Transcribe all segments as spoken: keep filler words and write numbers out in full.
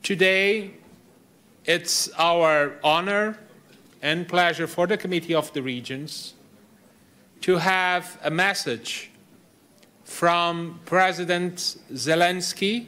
Today, it's our honor and pleasure for the Committee of the Regions to have a message from President Zelensky.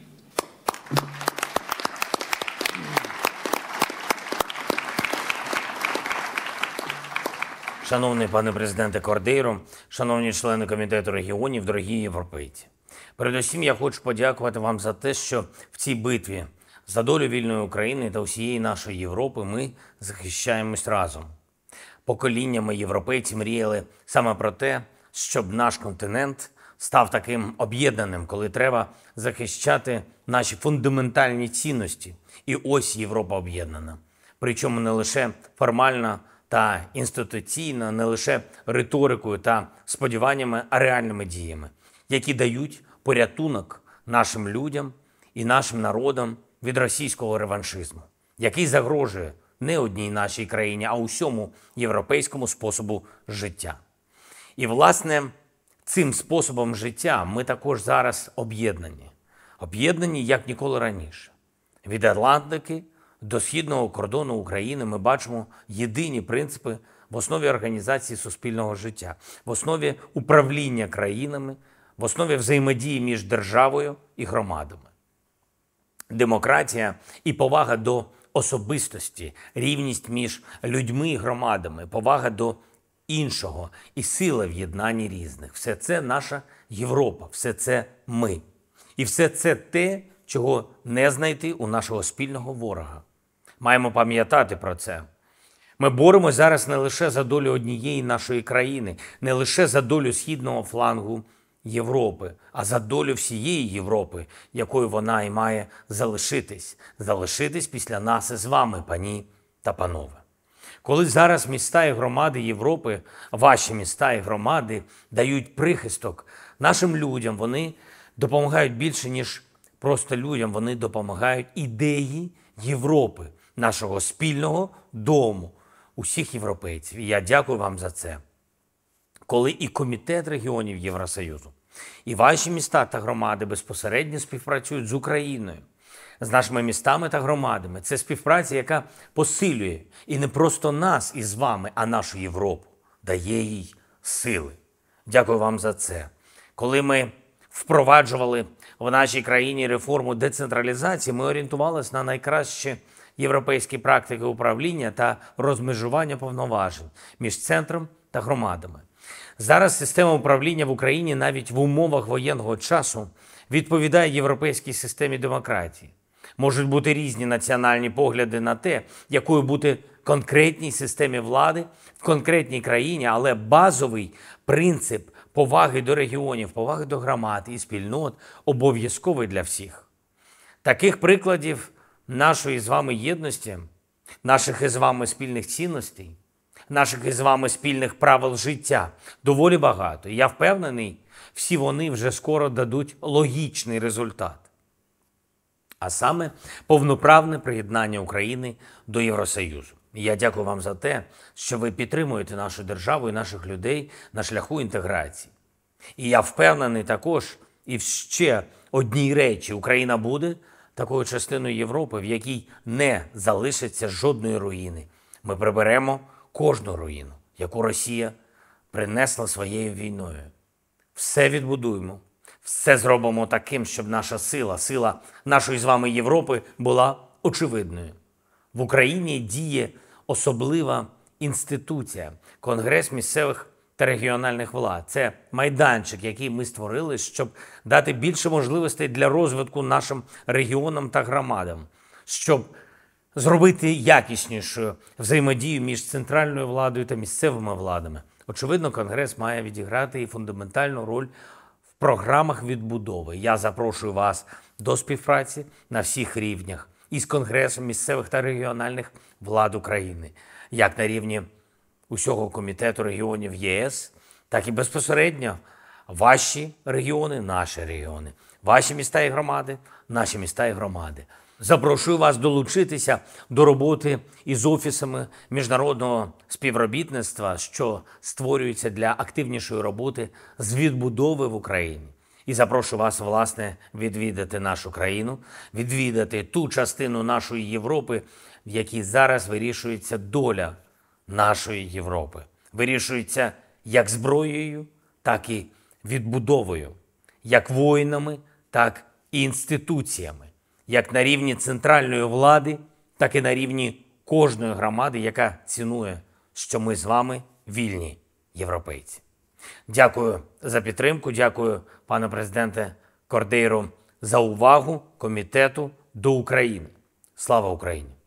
Шановний пане президенте Кордейро, шановні члени Комітету регіонів, дорогі європейці. Передусім я хочу подякувати вам за те, що в цій битві за долю вільної України та усієї нашої Європи ми захищаємось разом. Поколіннями європейці мріяли саме про те, щоб наш континент став таким об'єднаним, коли треба захищати наші фундаментальні цінності. І ось Європа об'єднана. Причому не лише формально та інституційно, не лише риторикою та сподіваннями, а реальними діями, які дають порятунок нашим людям і нашим народам від російського реваншизму, який загрожує не одній нашій країні, а усьому європейському способу життя. І, власне, цим способом життя ми також зараз об'єднані. Об'єднані, як ніколи раніше. Від Атлантики до східного кордону України ми бачимо єдині принципи в основі організації суспільного життя, в основі управління країнами, в основі взаємодії між державою і громадами. Демократія і повага до особистості, рівність між людьми і громадами, повага до іншого і сила в єднанні різних. Все це наша Європа, все це ми. І все це те, чого не знайти у нашого спільного ворога. Маємо пам'ятати про це. Ми боремось зараз не лише за долю однієї нашої країни, не лише за долю східного флангу Європи, а за долю всієї Європи, якою вона і має залишитись. Залишитись після нас із вами, пані та панове. Коли зараз міста і громади Європи, ваші міста і громади дають прихисток нашим людям, вони допомагають більше, ніж просто людям, вони допомагають ідеї Європи, нашого спільного дому, усіх європейців. І я дякую вам за це. Коли і Комітет регіонів Євросоюзу, і ваші міста та громади безпосередньо співпрацюють з Україною, з нашими містами та громадами, це співпраця, яка посилює і не просто нас із вами, а нашу Європу, дає їй сили. Дякую вам за це. Коли ми впроваджували в нашій країні реформу децентралізації, ми орієнтувалися на найкращі європейські практики управління та розмежування повноважень між центром та громадами. Зараз система управління в Україні навіть в умовах воєнного часу відповідає європейській системі демократії. Можуть бути різні національні погляди на те, якою бути конкретній системі влади в конкретній країні, але базовий принцип поваги до регіонів, поваги до громад і спільнот обов'язковий для всіх. Таких прикладів нашої з вами єдності, наших із вами спільних цінностей, наших із вами спільних правил життя доволі багато. І я впевнений, всі вони вже скоро дадуть логічний результат. А саме повноправне приєднання України до Євросоюзу. І я дякую вам за те, що ви підтримуєте нашу державу і наших людей на шляху інтеграції. І я впевнений також і в ще одній речі: Україна буде такою частиною Європи, в якій не залишиться жодної руїни. Ми приберемо кожну руїну, яку Росія принесла своєю війною. Все відбудуємо, все зробимо таким, щоб наша сила, сила нашої з вами Європи була очевидною. В Україні діє особлива інституція – Конгрес місцевих та регіональних влад. Це майданчик, який ми створили, щоб дати більше можливостей для розвитку нашим регіонам та громадам, щоб зробити якіснішою взаємодію між центральною владою та місцевими владами. Очевидно, Конгрес має відіграти і фундаментальну роль в програмах відбудови. Я запрошую вас до співпраці на всіх рівнях із Конгресом місцевих та регіональних влад України, як на рівні усього Комітету регіонів ЄС, так і безпосередньо ваші регіони, наші регіони, ваші міста і громади, наші міста і громади. Запрошую вас долучитися до роботи із офісами міжнародного співробітництва, що створюється для активнішої роботи з відбудови в Україні. І запрошую вас, власне, відвідати нашу країну, відвідати ту частину нашої Європи, в якій зараз вирішується доля нашої Європи. Вирішується як зброєю, так і відбудовою, як воїнами, так і інституціями, як на рівні центральної влади, так і на рівні кожної громади, яка цінує, що ми з вами вільні європейці. Дякую за підтримку, дякую, пане президенте Кордейро, за увагу комітету до України. Слава Україні!